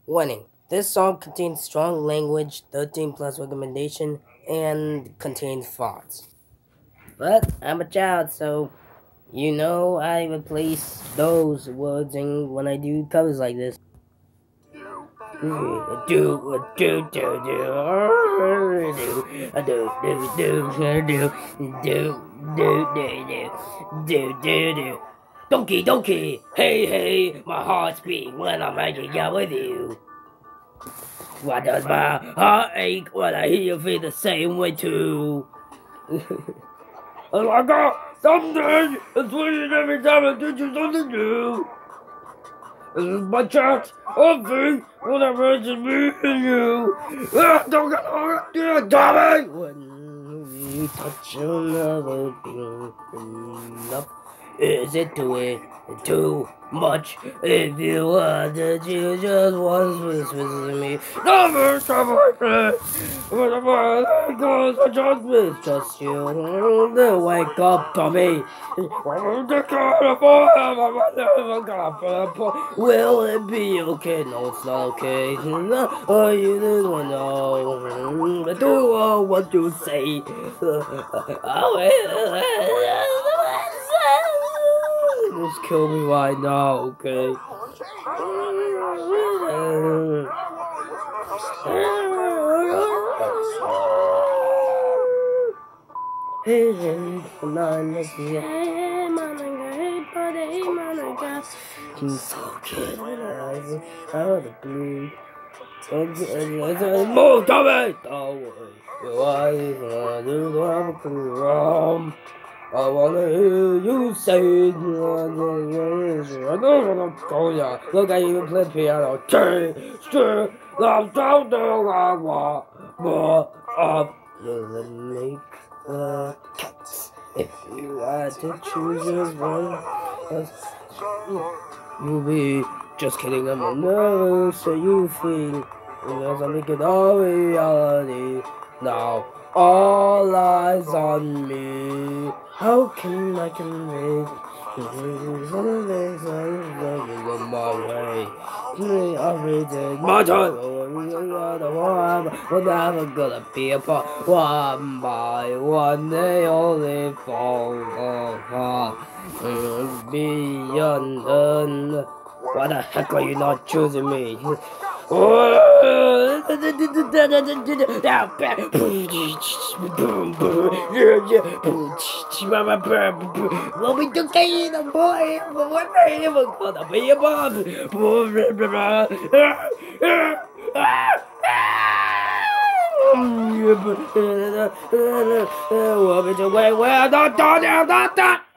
Warning. This song contains strong language, 13 plus recommendation, and contains fonts. But I'm a child, so I replace those words when I do covers like this. Donkey, hey, my heart's beat when I'm hanging out with you. Why does my heart ache when I hear you feel the same way too? I got something, it's winning every time I do something new. This is my chance of being whatever it's me and you. Don't get on, Tommy! When we touch another thing enough, is it too much? If you want to, you just want to visit me. Never stop my friend. Whenever I go, I just mistrust you. Then wake up, Tommy. Will it be okay? No, it's not okay. Oh, you didn't know. I do what you say. Just kill me right now, okay? Hey, he's so good out of the blue. Move, Tommy! I wanna hear you say, look at you play piano. I'm so I want more of the make cats. If you had to choose just one, you'll be just kidding. I'm nervous, so you feel because I'm making all reality now. All eyes on me. How can I convey my way? Everything my time. We're never gonna be apart. One by one, they only fall apart. Beyond. Why the heck are you not choosing me? What we do in the boy, what they ever gonna be above? What we do, we're not done.